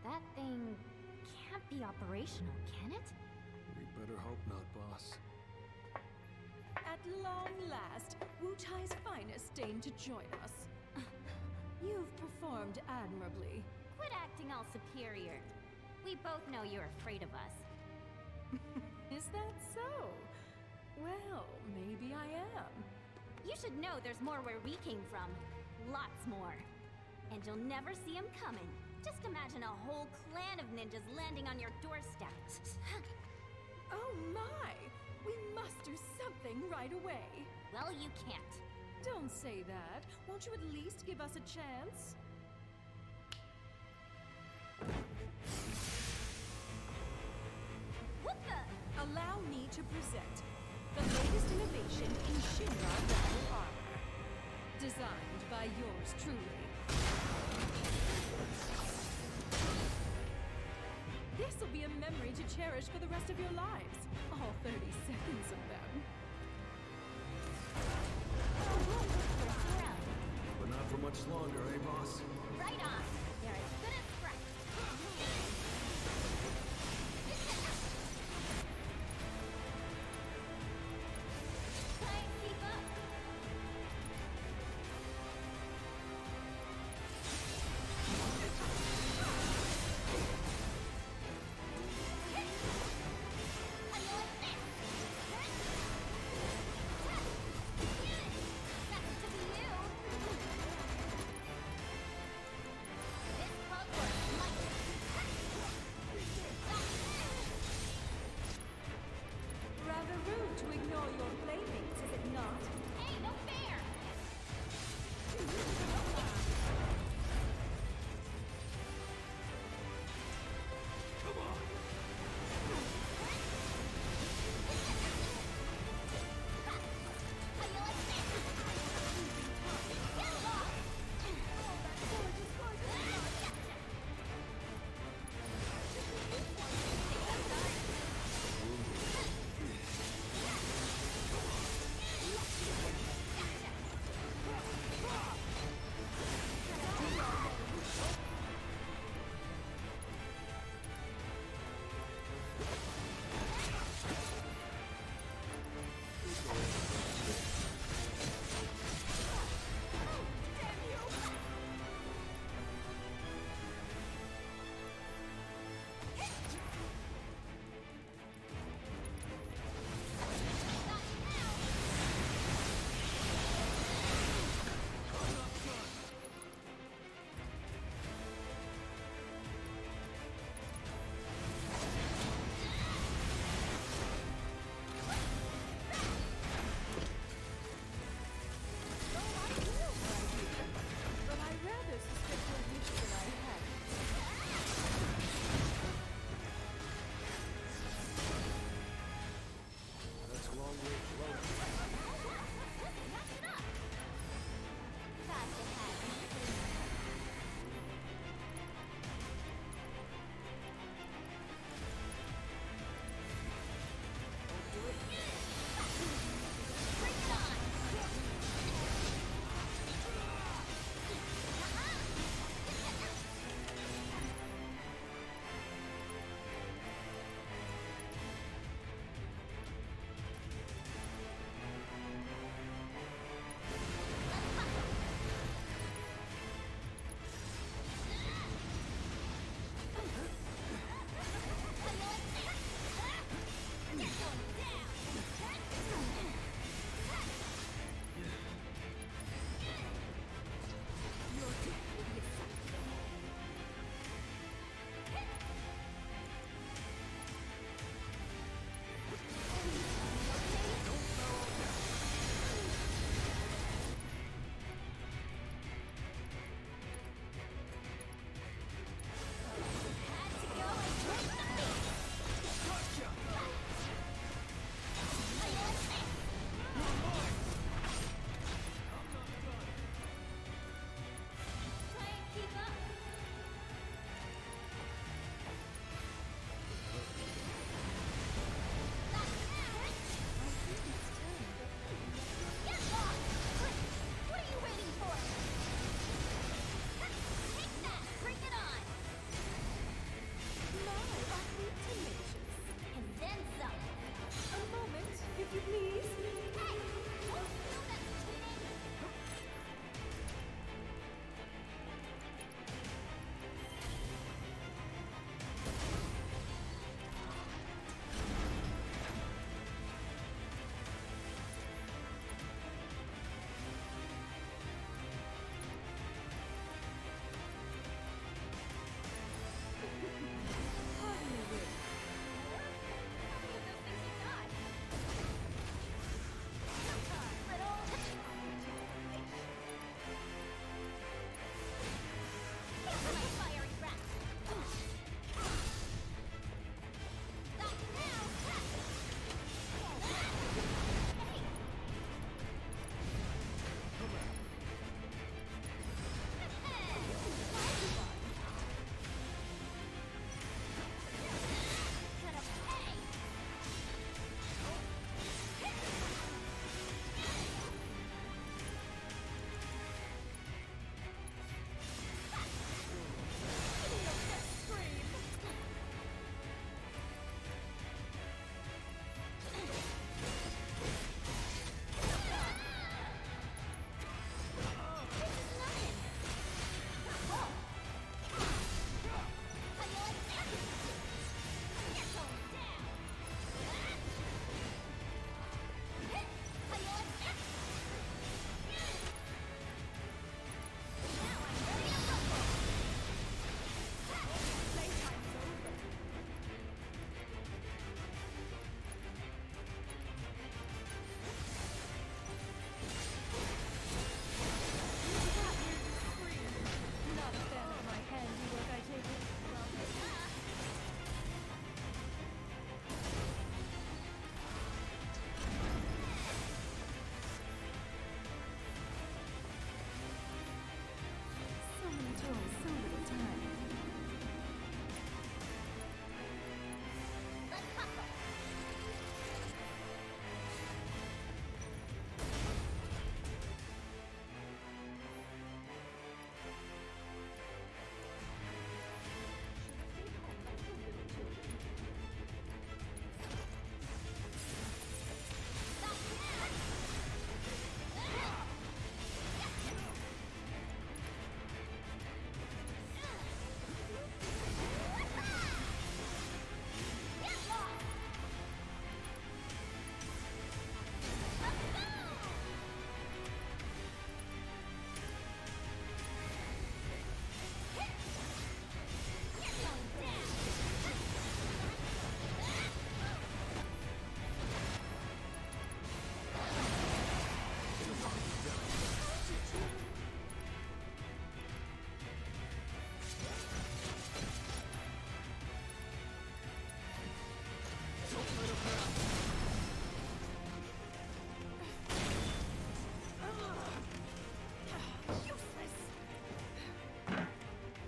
That thing can't be operational, can it? We better hope not, boss. At long last, Wu-Tai's finest deigned to join us. You've performed admirably. Quit acting all superior. We both know you're afraid of us. Is that so? Well, maybe I am. You should know there's more where we came from. Lots more. And you'll never see them coming. Just imagine a whole clan of ninjas landing on your doorstep. Oh my! We must do something right away. Well, you can't. Don't say that. Won't you at least give us a chance? What the? Allow me to present the latest innovation in Shinra Metal Armor. Designed by yours truly. This'll be a memory to cherish for the rest of your lives. All 30 seconds of them. But not for much longer, eh, boss? Right on. There is